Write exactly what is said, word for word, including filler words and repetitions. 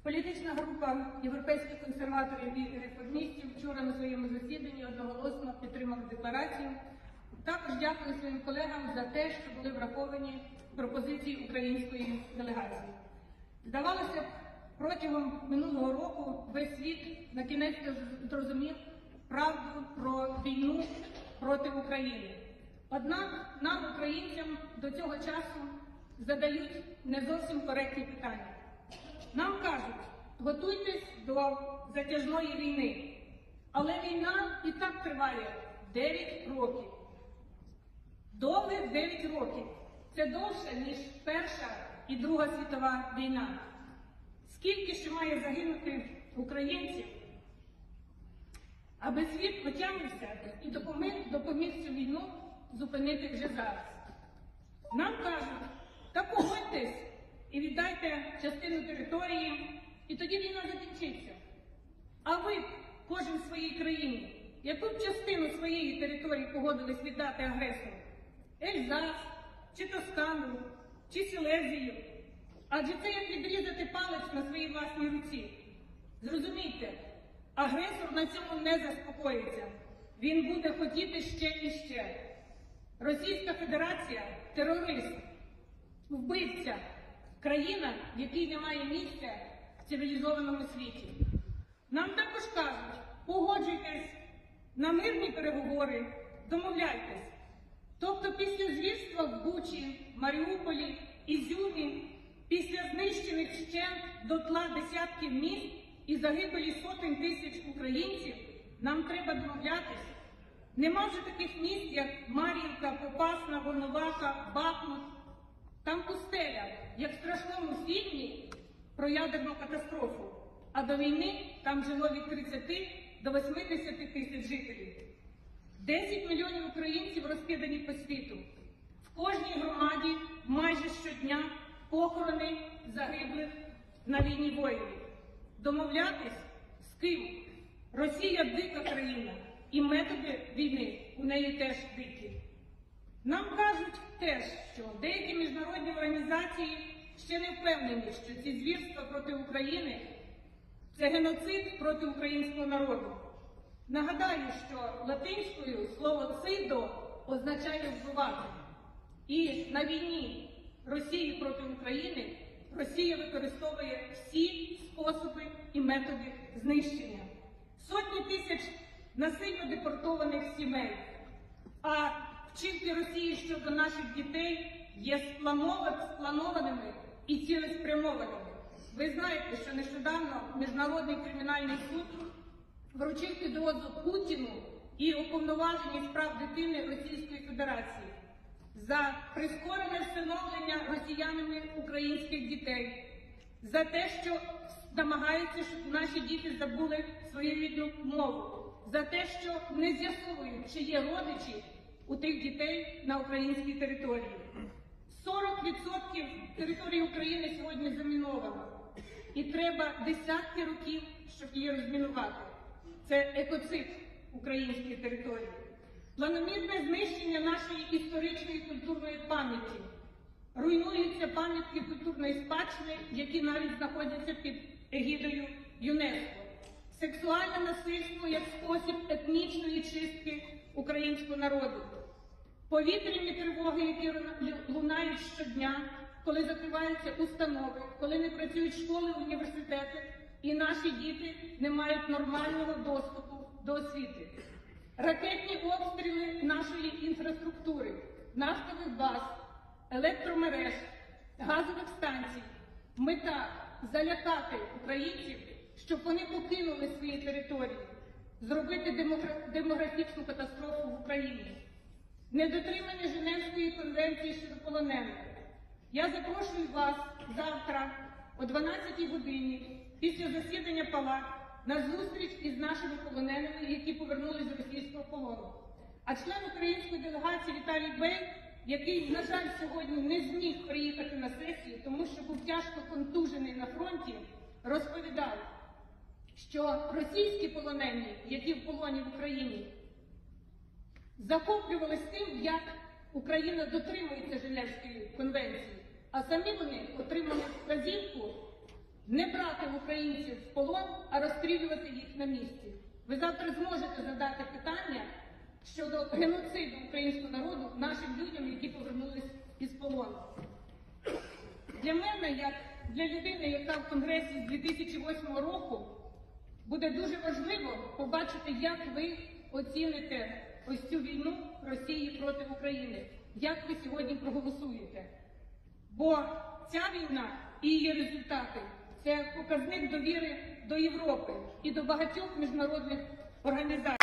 Політична група європейських консерваторів і реформістів вчора на своєму засіданні одноголосно підтримала декларацію. Також дякую своїм колегам за те, що були враховані пропозиції української делегації. Здавалося б, протягом минулого року весь світ на кінець зрозумів правду про війну проти України. Однак нам, українцям, до цього часу задають не зовсім коректні питання. Нам кажуть, готуйтесь до затяжної війни. Але війна і так триває дев'ять років. Довгих дев'ять років. Це довше, ніж Перша і Друга світова війна. Скільки ще має загинути українців, аби світ отямився і допоміг, допоміг цю війну зупинити вже зараз. Нам кажуть, та погодьтесь і віддайте частину території, і тоді війна закінчиться. А ви, кожен в своїй країні, яку б частину своєї території погодились віддати агресору? Ельзас, чи Тоскану, чи Сілезію? Адже це як відрізати палець на своїй власній руці. Зрозумійте, агресор на цьому не заспокоїться. Він буде хотіти ще і ще. Російська Федерація – терорист, вбивця, країна, в якій немає місця в цивілізованому світі. Нам також кажуть, погоджуйтесь на мирні переговори, домовляйтесь. Тобто після звірства в Бучі, Маріуполі, Ізюмі, після знищених вщент дотла десятків міст і загибелі сотень тисяч українців, нам треба домовлятись. Нема вже таких міст, як Мар'їнка, Попасна, Волноваха, Бахмут. Там пустеля, як в страшному фільмі про ядерну катастрофу. А до війни там жило від тридцяти до восьмидесяти тисяч жителів. десять мільйонів українців розкидані по світу. В кожній громаді майже щодня похорони загиблих на війні воїнів. Домовлятись з ким? Росія дика країна, і методи війни у неї теж дикі. Нам кажуть теж, що деякі міжнародні організації ще не впевнені, що ці звірства проти України – це геноцид проти українського народу. Нагадаю, що латинською слово «цидо» означає «вбивати». І на війні Росії проти України Росія використовує всі способи і методи знищення. Сотні тисяч насильно депортованих сімей. А вчинки Росії щодо наших дітей є спланованими і цілеспрямованими. Ви знаєте, що нещодавно Міжнародний кримінальний суд вручив підозру Путіну і уповноваженій з прав дитини Російської Федерації за прискорене всиновлення росіянами українських дітей, за те, що намагаються, щоб наші діти забули свою рідну мову, за те, що не з'ясовують, чи є родичі у тих дітей на українській території. сорок відсотків території України сьогодні заміновано. І треба десятки років, щоб її розмінувати. Це екоцид української території. Планомірне знищення нашої історичної культурної пам'яті. Руйнуються пам'ятки культурної спадщини, які навіть знаходяться під егідою ЮНЕСКО. Сексуальне насильство як спосіб етнічної чистки українського народу. Повітряні тривоги, які лунають щодня, коли закриваються установи, коли не працюють школи, університети, і наші діти не мають нормального доступу до освіти. Ракетні обстріли нашої інфраструктури, нафтових баз, електромереж, газових станцій. Мета – залякати українців, щоб вони покинули свої території, зробити демографічну катастрофу в Україні. Недотримання Женевської конвенції щодо полонених. Я запрошую вас завтра о дванадцятій годині після засідання палат на зустріч із нашими полоненими, які повернулись з російського полону. А член української делегації Віталій Бей, який, на жаль, сьогодні не зміг приїхати на сесію, тому що був тяжко контужений на фронті, розповідав, що російські полонені, які в полоні в Україні, захоплювалися тим, як Україна дотримується Женевської конвенції, а самі вони отримали вказівку не брати українців в полон, а розстрілювати їх на місці. Ви завтра зможете задати питання щодо геноциду українського народу нашим людям, які повернулись із полону. Для мене, як для людини, яка в Конгресі з дві тисячі восьмого року, буде дуже важливо побачити, як ви оціните ось цю війну Росії проти України, як ви сьогодні проголосуєте. Бо ця війна і її результати – це показник довіри до Європи і до багатьох міжнародних організацій.